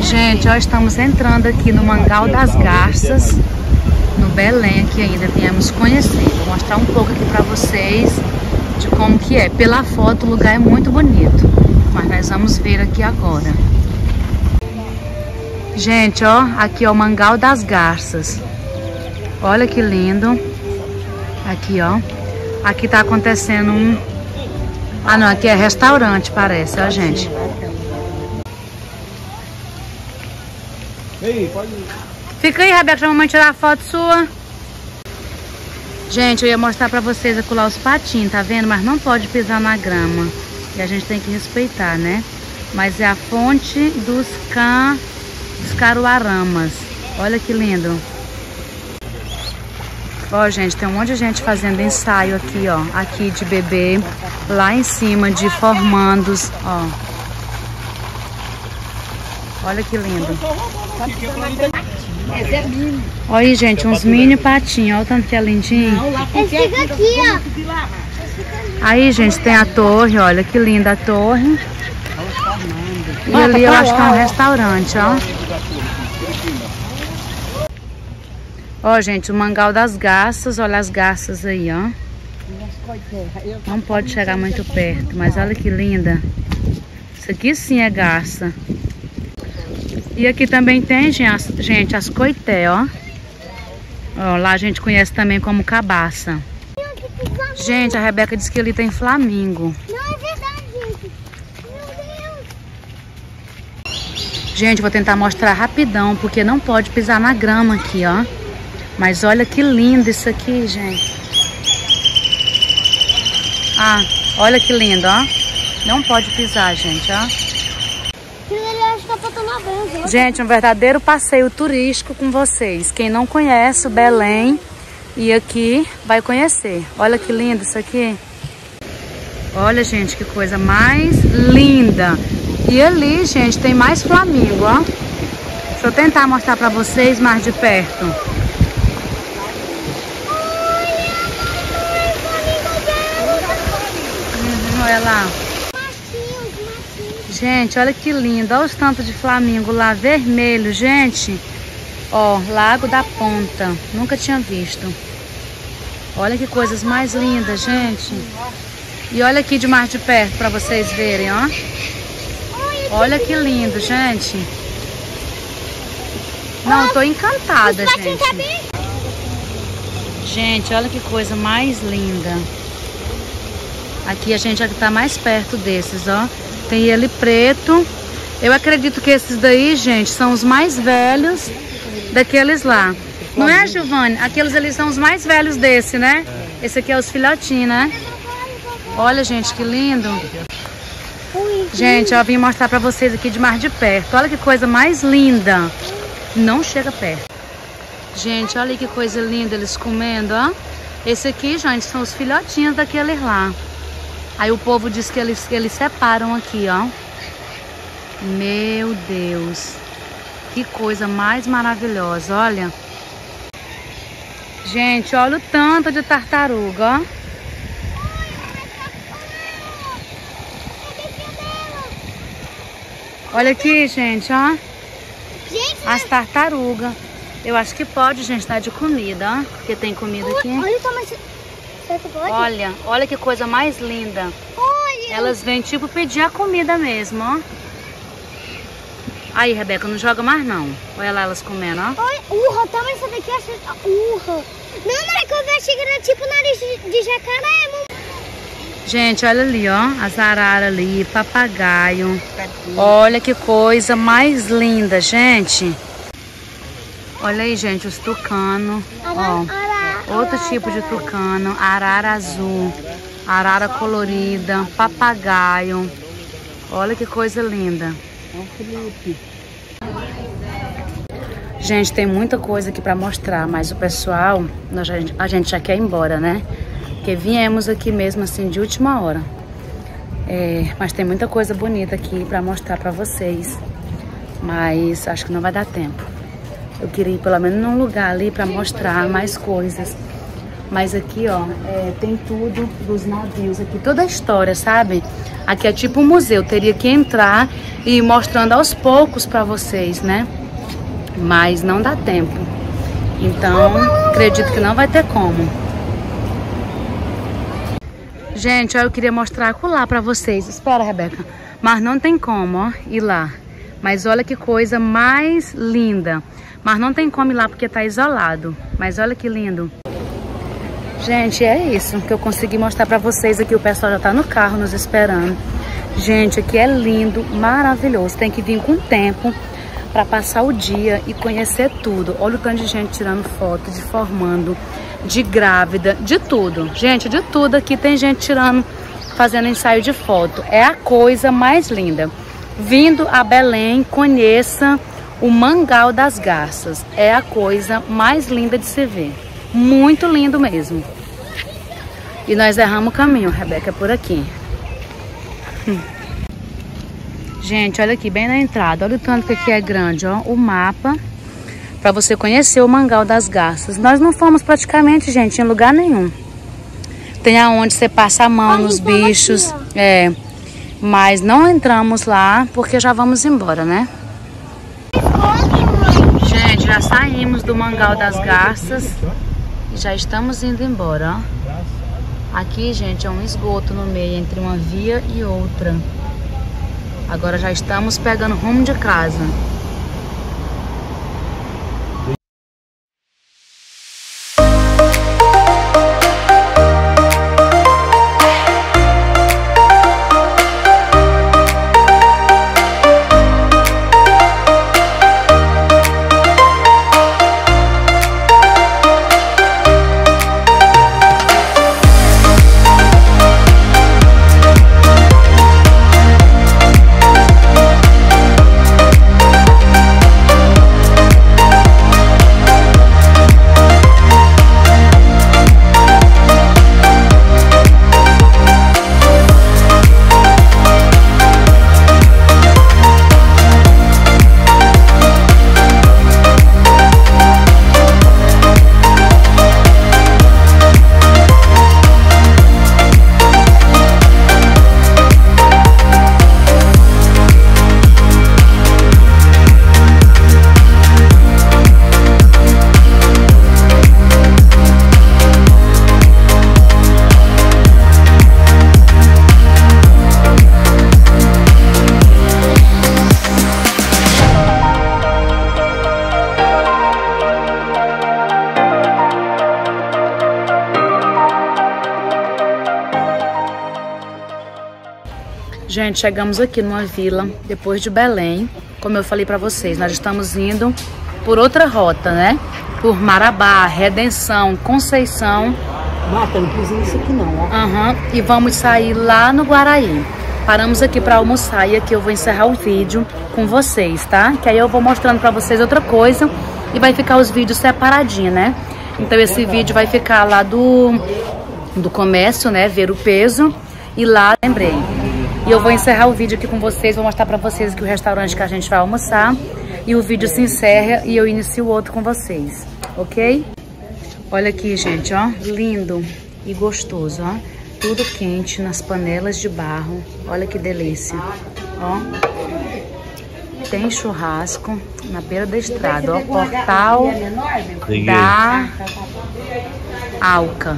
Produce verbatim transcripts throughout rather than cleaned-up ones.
Gente, ó, estamos entrando aqui no Mangal das Garças, no Belém, que ainda viemos conhecer. Vou mostrar um pouco aqui pra vocês de como que é. Pela foto o lugar é muito bonito, mas nós vamos ver aqui agora. Gente, ó, aqui é o Mangal das Garças. Olha que lindo. Aqui, ó. Aqui tá acontecendo um... Ah, não, aqui é restaurante, parece, ó, gente. Ei, pode... Fica aí, Rebeca, pra mamãe tirar a foto sua. Gente, eu ia mostrar pra vocês acolá os patinhos, tá vendo? Mas não pode pisar na grama. E a gente tem que respeitar, né? Mas é a fonte dos, can... dos caruaramas. Olha que lindo. Ó, gente, tem um monte de gente fazendo ensaio aqui, ó. Aqui de bebê. Lá em cima de formandos, ó. Olha que lindo. Olha aí, gente, uns mini patinhos. Olha o tanto que é lindinho. Esse fica aqui, ó. Aí, gente, tem a torre. Olha que linda a torre. E ali eu acho que é um restaurante, ó. Ó, gente, o Mangal das Garças. Olha as garças aí, ó. Não pode chegar muito perto, mas olha que linda. Isso aqui sim é garça. E aqui também tem, gente, as coité, ó. Ó, lá a gente conhece também como cabaça. Gente, a Rebeca disse que ali tem flamingo. Não é verdade, gente. Meu Deus. Gente, vou tentar mostrar rapidão, porque não pode pisar na grama aqui, ó. Mas olha que lindo isso aqui, gente. Ah, olha que lindo, ó. Não pode pisar, gente, ó. Gente, um verdadeiro passeio turístico com vocês. Quem não conhece o Belém e aqui vai conhecer. Olha que lindo isso aqui. Olha, gente, que coisa mais linda. E ali, gente, tem mais flamingo, ó. Deixa eu tentar mostrar pra vocês mais de perto. Uhum, olha lá. Gente, olha que lindo. Olha os tantos de flamingo lá, vermelho, gente. Ó, Lago da Ponta. Nunca tinha visto. Olha que coisas mais lindas, gente. E olha aqui de mais de perto pra vocês verem, ó. Olha que lindo, gente. Não, eu tô encantada, gente. Gente, olha que coisa mais linda. Aqui a gente já tá mais perto desses, ó. Tem ele preto. Eu acredito que esses daí, gente, são os mais velhos daqueles lá. Não é, Giovanni? Aqueles ali são os mais velhos desse, né? Esse aqui é os filhotinhos, né? Olha, gente, que lindo. Gente, eu vim mostrar pra vocês aqui de mais de perto. Olha que coisa mais linda. Não chega perto. Gente, olha que coisa linda eles comendo, ó. Esse aqui, gente, são os filhotinhos daqueles lá. Aí o povo diz que eles, eles separam aqui, ó. Meu Deus. Que coisa mais maravilhosa, olha. Gente, olha o tanto de tartaruga, ó. Olha aqui, gente, ó. As tartarugas. Eu acho que pode, gente, dar de comida, ó. Porque tem comida aqui. Olha o tamanho. Olha, olha que coisa mais linda. Olha. Elas vêm tipo pedir a comida mesmo, ó. Aí, Rebeca, não joga mais não. Olha lá elas comendo, ó. Olha, urra, toma essa daqui, essa... urra. Não, não é que eu achei que era tipo nariz de, de jacaré, mano. Gente, olha ali, ó. As araras ali, papagaio. Olha que coisa mais linda, gente. Olha aí, gente, os tucanos. Ó. Outro tipo de tucano, arara azul, arara colorida, papagaio. Olha que coisa linda. Gente, tem muita coisa aqui pra mostrar, mas o pessoal, nós já, a gente já quer ir embora, né? Porque viemos aqui mesmo assim de última hora. É, mas tem muita coisa bonita aqui pra mostrar pra vocês. Mas acho que não vai dar tempo. Eu queria ir pelo menos num lugar ali pra mostrar mais coisas. Mas aqui, ó, é, tem tudo dos navios aqui, toda a história, sabe? Aqui é tipo um museu, teria que entrar e ir mostrando aos poucos pra vocês, né? Mas não dá tempo. Então, acredito que não vai ter como. Gente, ó, eu queria mostrar acolá pra vocês. Espera, Rebeca. Mas não tem como, ó, ir lá. Mas olha que coisa mais linda. Mas não tem como ir lá porque tá isolado. Mas olha que lindo. Gente, é isso que eu consegui mostrar pra vocês aqui. O pessoal já tá no carro nos esperando. Gente, aqui é lindo, maravilhoso. Tem que vir com tempo pra passar o dia e conhecer tudo. Olha o tanto de gente tirando foto, de formando, de grávida, de tudo. Gente, de tudo aqui tem gente tirando, fazendo ensaio de foto. É a coisa mais linda. Vindo a Belém, conheça o Mangal das Garças. É a coisa mais linda de se ver. Muito lindo mesmo. E nós erramos o caminho, Rebeca, por aqui. Hum. Gente, olha aqui, bem na entrada. Olha o tanto que aqui é grande, ó. O mapa, pra você conhecer o Mangal das Garças. Nós não fomos praticamente, gente, em lugar nenhum. Tem aonde você passa a mão nos bichos. É. Mas não entramos lá, porque já vamos embora, né? Gente, já saímos do Mangal das Garças. Já estamos indo embora, ó. Aqui, gente, é um esgoto no meio entre uma via e outra. Agora já estamos pegando rumo de casa. Gente, chegamos aqui numa vila, depois de Belém. Como eu falei pra vocês, nós estamos indo por outra rota, né? Por Marabá, Redenção, Conceição. Marta, não precisa isso aqui não, ó. Aham, uhum, e vamos sair lá no Guaraí. Paramos aqui pra almoçar e aqui eu vou encerrar o vídeo com vocês, tá? Que aí eu vou mostrando pra vocês outra coisa e vai ficar os vídeos separadinhos, né? Então esse vídeo vai ficar lá do, do comércio, né? Ver o peso. E lá, lembrei. E eu vou encerrar o vídeo aqui com vocês, vou mostrar pra vocês aqui o restaurante que a gente vai almoçar. E o vídeo se encerra e eu inicio o outro com vocês, ok? Olha aqui, gente, ó, lindo e gostoso, ó. Tudo quente nas panelas de barro, olha que delícia, ó. Tem churrasco na beira da estrada, ó, portal da Alca.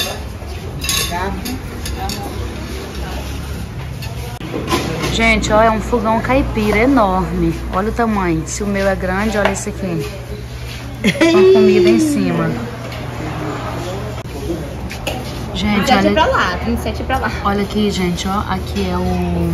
Gente, ó, é um fogão caipira enorme. Olha o tamanho. Se o meu é grande, olha esse aqui. Com comida em cima. Gente, olha... pra lá, trinta e sete pra lá. Olha aqui, gente, ó. Aqui é o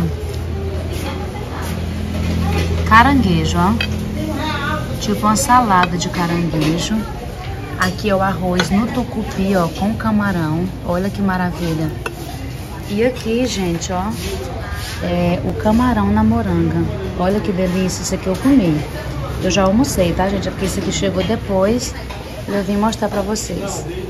caranguejo, ó. Tipo uma salada de caranguejo. Aqui é o arroz no tucupi, ó, com camarão. Olha que maravilha. E aqui, gente, ó, é o camarão na moranga. Olha que delícia, isso aqui eu comi. Eu já almocei, tá, gente? Porque esse aqui chegou depois e eu vim mostrar pra vocês.